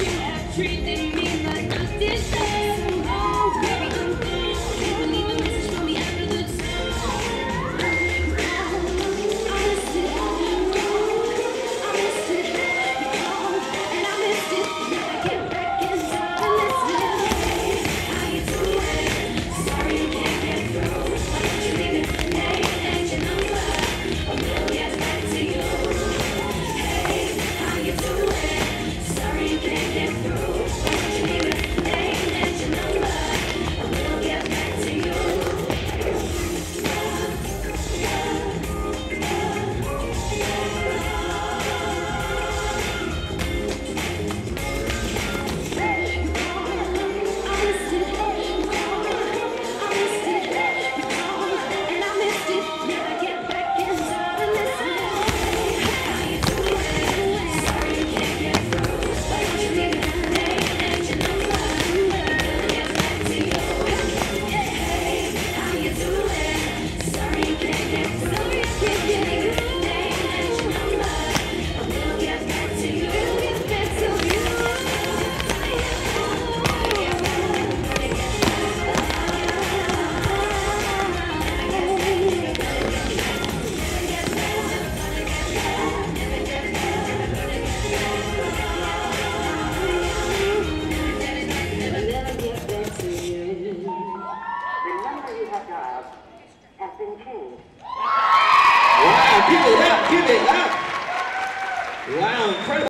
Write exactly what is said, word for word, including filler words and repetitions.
treating me like I deserve. Oh, baby, I'm through. Can't believe the message from me after the two. I missed it. I missed it. You called and I missed it. Now I get back inside and listen. How you doing? Sorry you can't get through. Why don't you leave it? Name and your number. I will get back to you. Hey, how you doing? Sorry you can't get through. Why don't you leave it? Name and your number. I will get back to you. Has been changed. Wow, give it up, give it up. Wow, incredible.